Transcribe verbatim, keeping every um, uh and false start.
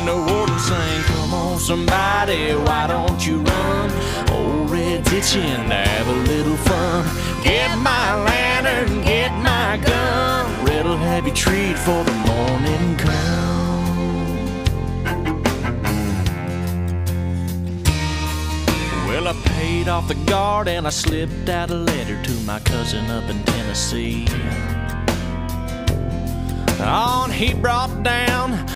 the warden sang, come on somebody, why don't you run? Old Red's itching to have a little fun. Get my lantern, get my gun, Red'll have you treat for the morning come. Well, I paid off the guard and I slipped out a letter to my cousin up in Tennessee. On he brought down